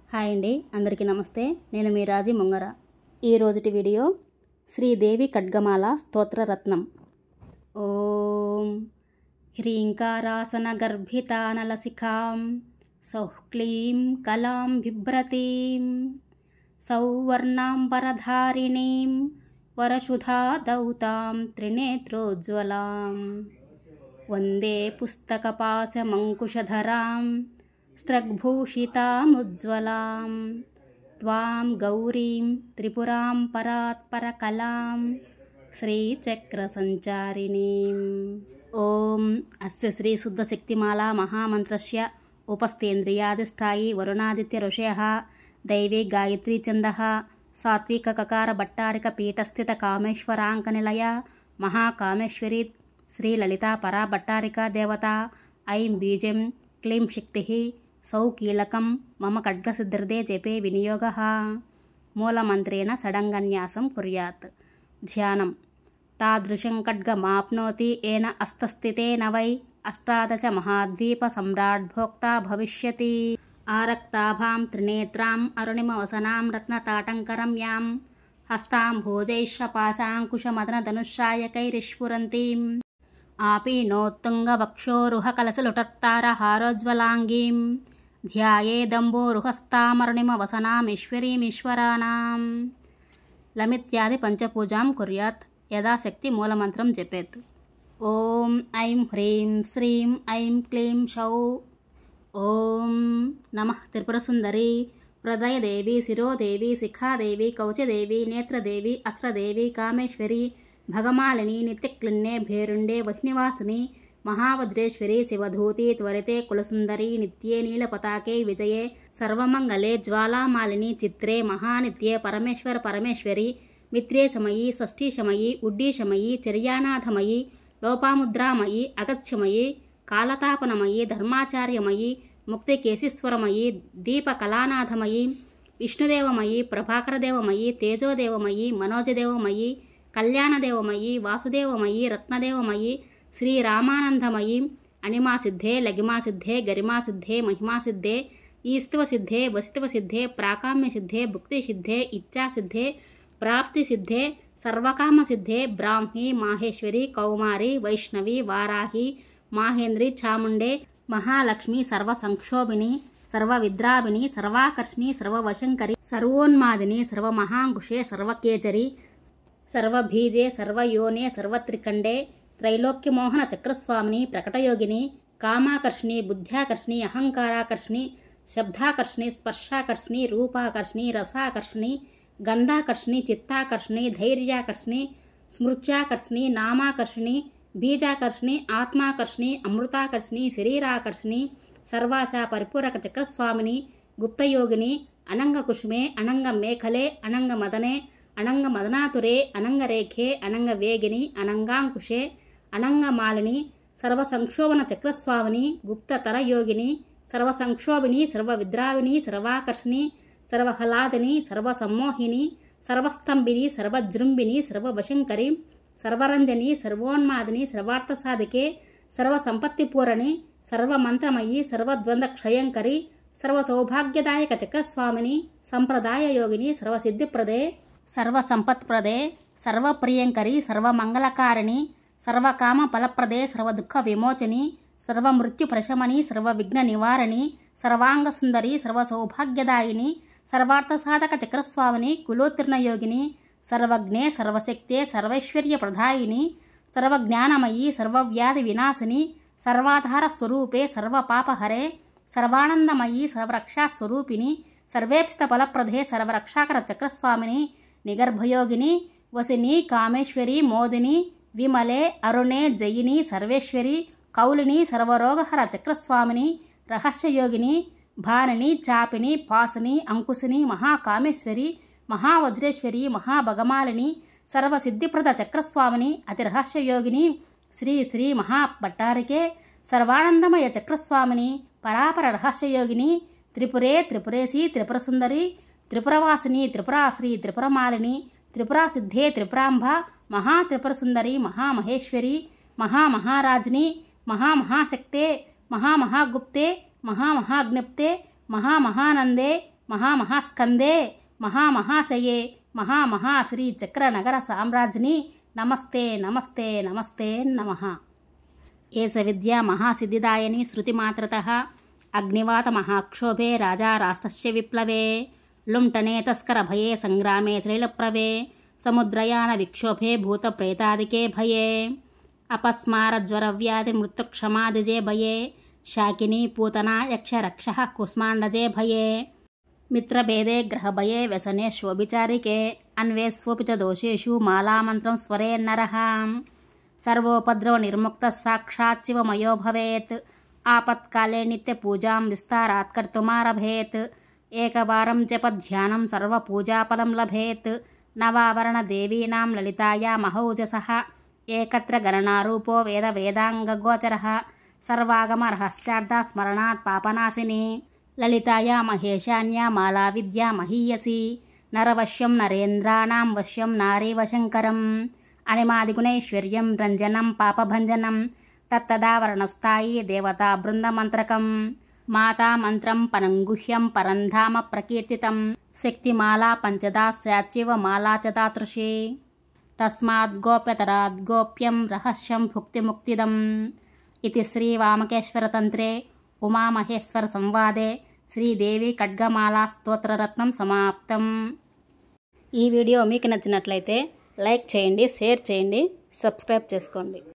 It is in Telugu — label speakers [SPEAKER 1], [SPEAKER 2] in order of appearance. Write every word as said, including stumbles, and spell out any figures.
[SPEAKER 1] హాయ్ అండి, అందరికీ నమస్తే. నేను మీ రాజీ ముంగర. ఈ రోజుటి వీడియో శ్రీదేవి ఖడ్గమాల స్తోత్రరత్నం. ఓం హ్రీంకారాసన గర్భితానలశిఖాం సౌక్లీం కలాం బిభ్రతీం సౌవర్ణాంబరధారిణీం వరశుధా దౌతాం త్రినేత్రోజ్వలాం వందే పుస్తకపాశమంకుశధరాం స్త్రగ్భూషితాముజ్వలాం త్వాం గౌరీం త్రిపురాం పరాత్పరకలాం శ్రీచక్రసంచారిణీం. ఓం అస్య శ్రీ శుద్ధశక్తిమాలా మహామంత్రస్య ఉపస్థేంద్రియాధిష్టాయి వరుణాదిత్య ఋషయః దైవీ గాయత్రీ ఛందః సాత్విక కకార భట్టారిక పీఠస్థిత కామేశ్వరాంకనిలయ మహాకామేశ్వరీ శ్రీ లలితా పరా భట్టారికా దేవత. ఐం బీజం క్లీం శక్తి సౌ కీలకం మమ ఖడ్గసిద్ధిర్దే జపే వినియోగః. మూలమంత్రేణ షడంగన్యాసం కుర్యాత్. ధ్యానం. తాదృశం ఖడ్గమాప్నోతి ఏన అస్తస్థితేన వై అష్టాదశ మహాద్వీప సమ్రాట్ భోక్తా భవిష్యతి. ఆరక్తాభాం త్రినేత్రాం అరుణిమవసనాం రత్నతాటంకరం యాం హస్తాం భోజైశ్వపాశాంకుశమదనధనుష్రాయకైరిష్ఫురంతీం ఆపీనోత్తుంగవక్షోరుహకలశలుటత్తారహారోజ్వలాంగీం ధ్యాయేదంబోరుహస్తామరుణిమవసనామీశ్వరీమీశ్వరానాం. లమిత్యాది పంచపూజాం కుర్యాత్. యథాశక్తి మూలమంత్రం జపేత్. ఓం ఐం హ్రీం శ్రీం ఐం క్లీం శౌ. ఓం నమః త్రిపురసుందరీ హృదయదేవి శిరోదేవి శిఖాదేవి కౌచదేవి నేత్రదేవి అస్రదేవి కామేశ్వరి భగమాలిని నిత్యక్లిన్నే భేరుండే వహ్నివాసిని మహావజ్రేశ్వరి శివధూతి త్వరితే కులసుందరి నిత్యే నీలపతాకే విజయే సర్వమంగళే జ్వాలామాలిని చిత్రే మహానిత్యే పరమేశ్వర పరమేశ్వరి మిత్రేశమయీ షష్ఠీశమయీ ఉడ్డీశమయీ చర్యానాథమయీ లోపాముద్రామయీ అగత్యమయీ కాలతాపనమయీ ధర్మాచార్యమయీ ముక్తికేశీశ్వరమయీ దీపకళానాథమయీ విష్ణుదేవమయీ ప్రభాకరదేవమయీ తేజోదేవమయీ మనోజదేవమయీ కళ్యాణదేవమయీ వాసుదేవమయీ రత్నదేవమయీ శ్రీరామానందమయీ అణిమాసిద్ధే లగిమాసిద్ధే గరిమాసిద్ధే మహిమాసిద్ధే ఈస్తివసిద్ధే వసితివసిద్ధే ప్రాకామ్యసిద్ధే భుక్తిసిద్ధే ఇచ్ఛాసిద్ధే ప్రాప్తిసిద్ధే సర్వకామసిద్ధే బ్రాహ్మీ మాహేశ్వరి కౌమారి వైష్ణవి వారాహి మాహేంద్రి చాముండే మహాలక్ష్మి సర్వసంక్షోభిని సర్వవిద్రావిని సర్వాకర్షిణి సర్వవశంకరి సర్వోన్మాదిని సర్వమహాంకుశే సర్వకేచరి సర్వబీజే సర్వయోనే సర్వత్రికండే త్రైలోక్యమోహన చక్రస్వామిని ప్రకటయోగిని కామాకర్షిణి బుద్ధ్యాకర్షిణి అహంకారాకర్షిణి శబ్దాకర్షిణి స్పర్శాకర్షిణి రూపాకర్షిణి రసాకర్షిణి గంధాకర్షిణి చిత్తాకర్షిణి ధైర్యాకర్షిణి స్మృత్యాకర్షిణి నామాకర్షిణి బీజాకర్షిణి ఆత్మాకర్షిణి అమృతాకర్షిణి శరీరాకర్షిణి సర్వాశా పరిపూరక చక్రస్వామిని గుప్తయోగిని అనంగకుష్మే అనంగ మేఖలే అనంగ మదనే అనంగ మదనాతురే అనంగరేఖే అనంగవేగిని అనంగాంకుశే అనంగమాలిని సర్వసంక్షోభన చక్రస్వామిని గుప్తతరయోగిని సర్వసంక్షోభిని సర్వవిద్రావిని సర్వాకర్షిణి సర్వహలాదిని సర్వసమ్మోహిని సర్వస్తంభిని సర్వజృంభిని సర్వవశంకరి సర్వరంజని సర్వోన్మాదిని సర్వార్థసాధికే సర్వసంపత్తిపూరణి సర్వమంత్రమయీ సర్వద్వంద్వక్షయంకరి సర్వసౌభాగ్యదాయక చక్రస్వామిని సంప్రదాయ యోగిని సర్వసిద్ధిప్రదే సర్వసంపత్ప్రదే సర్వప్రియంకరి సర్వమంగళకారిణి సర్వకామ ఫలప్రదే సర్వదుఃఖ విమోచని సర్వమృత్యుప్రశమని సర్వవిఘ్న నివారణి సర్వాంగసుందరి సర్వసౌభాగ్యదాయిని సర్వార్థసాధక చక్రస్వామిని కులోత్తీర్ణయోగిని సర్వజ్ఞే సర్వశక్తే సర్వైశ్వర్యప్రదాయిని సర్వజ్ఞానమయీ సర్వవ్యాధి వినాశిని సర్వాధార స్వరూపే సర్వపాపహరే సర్వానందమయీ సర్వరక్షాస్వరూపిణి సర్వేప్సిత ఫలప్రదే సర్వరక్షాకర చక్రస్వామిని నిగర్భయోగిని వసిని కామేశ్వరి మోదిని విమలే అరుణే జయిని సర్వేశ్వరి కౌలిని సర్వరోగహర చక్రస్వామిని రహస్యయోగిని భానిని చాపిని పాసిని అంకుశిని మహాకామేశ్వరి మహావజ్రేశ్వరి మహాభగమాలిని సర్వసిద్ధిప్రద చక్రస్వామిని అతి రహస్యయోగిని శ్రీ శ్రీ మహాభట్టారికే సర్వానందమయ చక్రస్వామిని పరాపర రహస్యయోగిని త్రిపురే త్రిపురేసి త్రిపురసుందరి త్రిపురవాసిని త్రిపురాశ్రీ త్రిపురమాలిని త్రిపురాసిద్ధే త్రిపురాంబ మహాత్రిపురసుందరి మహామహేశ్వరి మహామహారాజ్ని మహామహాశక్తే మహామహాగుప్తే మహామహాజ్ఞప్తే మహామహానందే మహామహాస్కందే మహామహాశయే మహామహాశ్రీ చక్రనగర సామ్రాజ్ఞి నమస్తే నమస్తే నమస్తే నమః. ఏష విద్యా మహాసిద్ధిదాయని శృతిమాత్రతః అగ్నివాత మహాక్షోభే రాజా రాష్ట్రస్య విప్లవే లుంఠనే తస్కరభయే సంగ్రామే శ్రీలప్రవే సముద్రయాన విక్షోభే భూతప్రేతాదికే భయే అపస్మారజ్వరవ్యాధి మృత్యుక్షమాదిజే భయే శాకినీ పూతనా యక్షరక్షః కుస్మాండజే భయే మిత్రభేదే గ్రహభయే వ్యసనే శోభిచారికే అన్వేష్వోపి చ దోషేషు మాలామంత్రం స్వరే నరః సర్వోపద్రవ నిర్ముక్త సాక్షాత్ శివమయో భవేత్ ఆపత్కాలే నిత్యపూజాం విస్తారాత్ కర్తుమారభేత్ ఏకవారం జపధ్యానం సర్వపూజాఫలం లభేత్ నవావరణదేవీనాం లలితాయా మహౌజసః ఏకత్ర గణనారూపో వేద వేదాంగగోచరః సర్వాగమరహస్యార్థ స్మరణాత్ పాపనాశిని లలితాయా మహేశాన్యా మాలా విద్యా మహీయసి నరవశ్యం నరేంద్రాణాం వశ్యం నారీవశంకరం అనిమాదిగుణైశ్వర్యం రంజనం పాపభంజనం తత్తదావరణస్థాయి దేవతా బృందమంత్రకం మాతామంత్రం పరంగుహ్యం పరంధామ ప్రకీర్తితం శక్తిమాలా పంచదా స్యాచ్చివ మాలా చ తాదృశీ తస్మాత్ గోప్యతరాద్ గోప్యం రహస్యం భుక్తిముక్తిదం ఇది శ్రీవామకేశ్వరతంత్రే ఉమామహేశ్వర సంవాదే శ్రీదేవి ఖడ్గమాలా స్తోత్రరత్నం సమాప్తం. ఈ వీడియో మీకు నచ్చినట్లయితే లైక్ చేయండి, షేర్ చేయండి, సబ్స్క్రైబ్ చేసుకోండి.